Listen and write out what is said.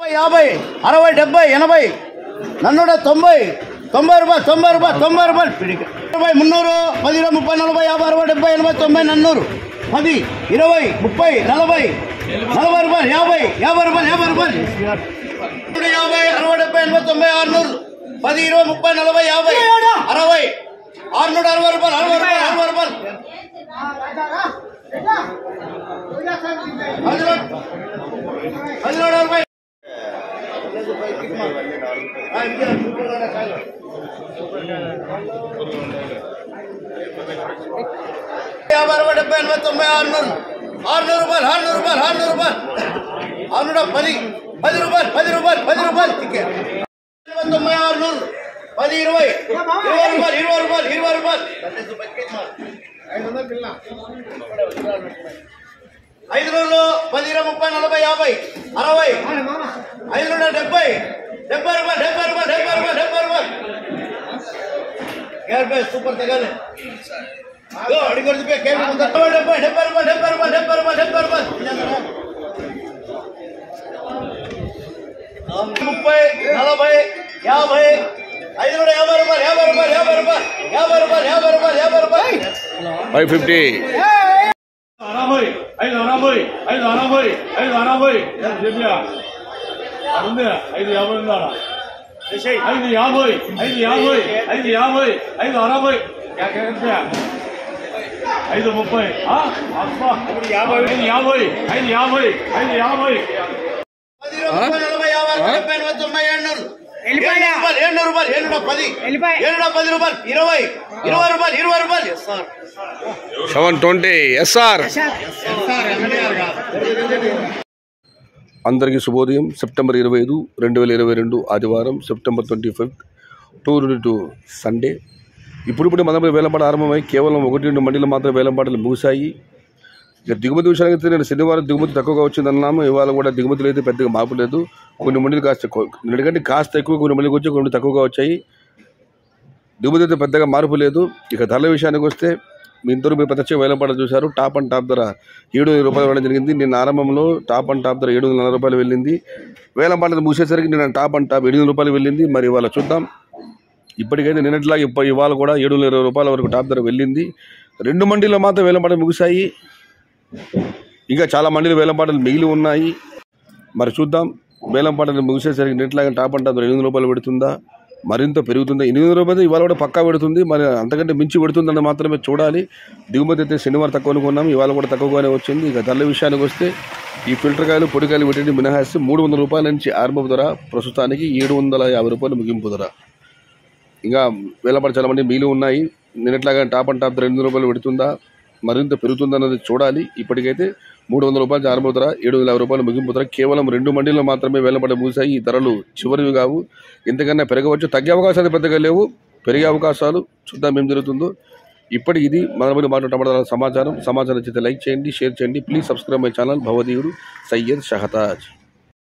50, 60, 70, 80, నన్నుడ 90, 90 రూపాయలు, 90 రూపాయలు, 90 రూపాయలు, 300, 10, 20, 30, 40, 50, 60, 70, 80, 90, 400, 10, 20, 30, 40, 40 రూపాయలు, 50, 50 రూపాయలు, 50 రూపాయలు, 50, 60, 70, 80, 90, 600, 10, 20, 30, 40, 50, 60, 660 రూపాయలు, 60 రూపాయలు, 60 రూపాయలు, 10 రూపాయలు. సూపర్ తగాలి అడిగి 30, 40, 50, 550 రూపాయలు, 50 రూపాయలు, 550. 720 SR. అందరికీ శుభోదయం. సెప్టెంబర్ 25, 2022 ఆదివారం, సెప్టెంబర్ 25, 2022 సండే. ఇప్పుడు మన వేలంపాట ఆరంభమై కేవలం 1-2 మండీలు మాత్రం వేలంపాటలు ముగిశాయి. ఇక దిగుమతి విషయానికి నేను శనివారం దిగుమతి తక్కువగా వచ్చిందన్నాము. ఇవాళ కూడా దిగుమతులు అయితే పెద్దగా మార్పు లేదు. కొన్ని మండీలు కాస్త ఎక్కువ, కొన్ని మండీకి వచ్చి కొన్ని తక్కువగా వచ్చాయి. దిగుమతి అయితే పెద్దగా మార్పు లేదు. ఇక ధరల విషయానికి వస్తే మీరు ప్రత్యక్ష వేలంపాట చూశారు. టాప్ అండ్ టాప్ ధర 700 రూపాయలు వెళ్ళడం జరిగింది. నిన్న ఆరంభంలో టాప్ అండ్ టాప్ ధర 740 రూపాయలు వెళ్ళింది. వేలంపాట ముగిసేసరికి నిన్న టాప్ అండ్ టాప్ 800 రూపాయలు వెళ్ళింది. మరి ఇవాళ చూద్దాం. ఇప్పటికైతే నిన్నట్లాగా ఇవాళ కూడా 720 రూపాయల వరకు టాప్ ధర వెళ్ళింది. 2 మండీలో మాత్రం వేలంపాటలు ముగిశాయి. ఇంకా చాలా మండీలు వేలంపాటలు మిగిలి ఉన్నాయి. మరి చూద్దాం. వేలంపాటలు ముగిసేసరికి నిన్నట్లాగా టాప్ అండ్ టాప్ 800 రూపాయలు పెడుతుందా, మరింత పెరుగుతుందా? 800 రూపాయలు ఇవాళ కూడా పక్కా పెడుతుంది. మరి అంతకంటే మించి పెడుతుందని మాత్రమే చూడాలి. దిగుమతి అయితే శనివారం తక్కువ అనుకున్నాం, ఇవాళ కూడా తక్కువగానే వచ్చింది. ఇక ధరల విషయానికి వస్తే ఈ ఫిల్టర్ కాయలు, పొడికాయలు వీటిని మినహాయిస్తే 300 రూపాయల నుంచి ఆరంభ ధర, ప్రస్తుతానికి 750 రూపాయలు ముగింపు ధర. ఇంకా వేలంపాట చాలా మంది మిగిలి ఉన్నాయి. నిన్నట్లాగా టాప్ అండ్ టాప్ 200 రూపాయలు పెడుతుందా, మరింత పెరుగుతుందన్నది చూడాలి. ఇప్పటికైతే 300 రూపాయలు ఆరంభ ధర, 750 రూపాయలు ముగింపు ధర. కేవలం 2 మండీల్లో మాత్రమే వేలంపాట ముగిశాయి. ఈ ధరలు చివరివి కావు. ఎంతకన్నా పెరగవచ్చు. తగ్గే అవకాశాలు పెద్దగా లేవు, పెరిగే అవకాశాలు. చూద్దాం ఏం జరుగుతుందో. ఇప్పటికి ఇది మన మాట్లాడే సమాచారం నచ్చితే లైక్ చేయండి, షేర్ చేయండి. Please subscribe my channel. భవదీయుడు సయ్యద్ షహతాజ్.